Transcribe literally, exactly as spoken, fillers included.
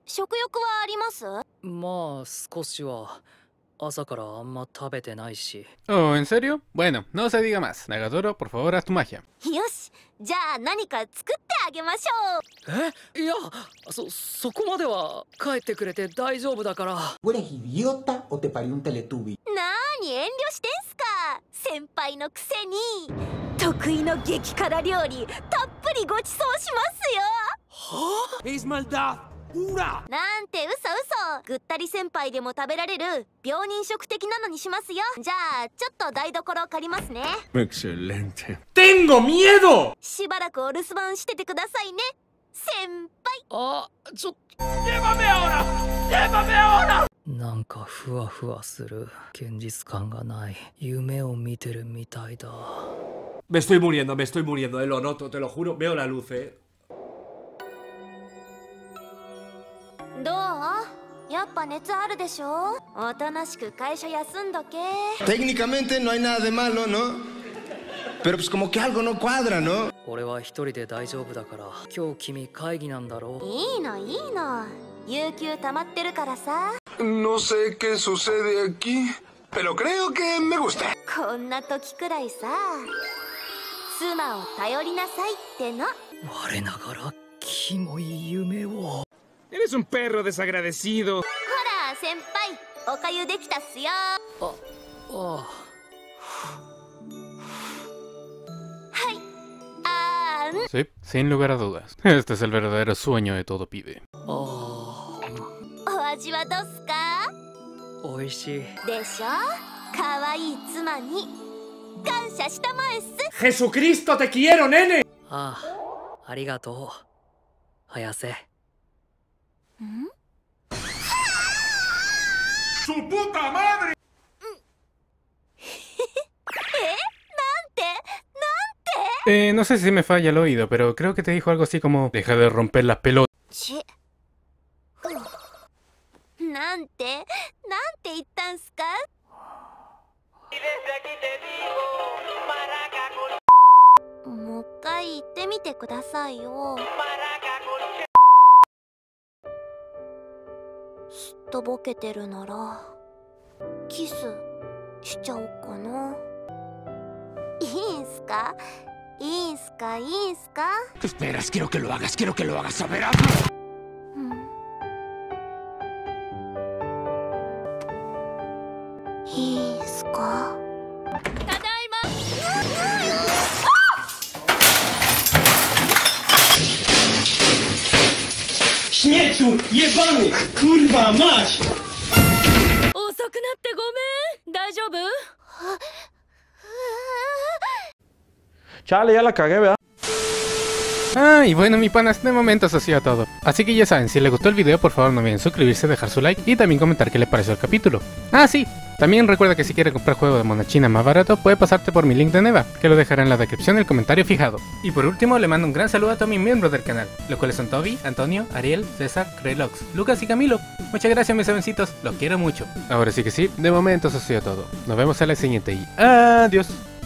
食欲はあります？ まあ少しは。朝からあんま食べてないし。 Oh, ¿en serio? Bueno, no se diga más. Nagatoro, por favor, haz tu magia. よし、じゃあ何か作ってあげましょう。え、いや、そ、そこまでは帰ってくれて大丈夫だから。 ¿Eres idiota o te parió un Teletubby? なーに遠慮してんすか。先輩のくせに得意の激辛料理たっぷりごちそうしますよ。 はあ？ Es maldad pura。 なんて嘘嘘。ぐったり先輩でも食べられる病人食的なのにしますよ。じゃあちょっと台所を借りますね。 Excelente. ¡Tengo miedo! しばらくお留守番しててくださいね、先輩。 あ、ちょっと。 Llévame ahora. Llévame ahora. なんかふわふわする。現実感がない。夢を見てるみたいだ。 Me estoy muriendo, me estoy muriendo, eh, lo noto, te lo juro. Veo la luz, eh. どう？やっぱ熱あるでしょ？おとなしく会社休んどけ。 Técnicamente no hay nada de malo, ¿no? Pero pues como que algo no cuadra, ¿no? 俺は一人で大丈夫だから。今日君会議なんだろう。 いいのいいの。有給溜まってるからさ。 No sé qué sucede aquí, pero creo que me gusta. こんな時くらいさ、妻を頼りなさいっての。 我ながらキモい夢を。 Eres un perro desagradecido. ほら先輩、おかゆできたっすよ。 あ、あはい、あーん。 Sí, sin lugar a dudas. Este es el verdadero sueño de todo pibe. あお味はどうすか？ おいしいでしょ。可愛い妻に感謝したまえっす。 ¡Jesucristo, te quiero, nene! ああ、ありがとう早瀬。 ん ¡Su puta madre! え、なんて Eh, no sé si me falla el oído, pero creo que te dijo algo así como deja de romper las pelotas. ち、うん、なんてなんて言ったんすか？もう一回言ってみてくださいよ。すっとぼけてるならキスしちゃおうかな。いいんすかいいんすかいいんすか？ Esperas, quiero que lo hagas, quiero que lo hagas, a ver, うん、いいんすか？ただいま。 ¡Śmieciu, jebany! ¡Kurwa mać! 遅くなってごめん。大丈夫 Chale, ya la cagué, ¿verdad? Ah, y bueno, mi panas, de momento eso ha sido todo. Así que ya saben, si les gustó el video, por favor no olviden suscribirse, dejar su like y también comentar qué les pareció el capítulo. Ah, sí, también recuerda que si quieres comprar juegos de monachina más barato, puedes pasarte por mi link de Neva, que lo dejaré en la descripción del comentario fijado. Y por último, le mando un gran saludo a todos mis miembros del canal, los cuales son Toby, Antonio, Ariel, César, Relox, Lucas y Camilo. Muchas gracias mis jovencitos, los quiero mucho. Ahora sí que sí, de momento eso ha sido todo. Nos vemos en la siguiente y adiós.